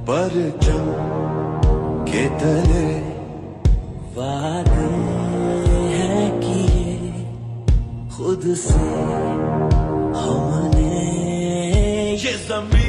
परचम के तले वादे हैं किए खुद से हमने, ये ज़मीन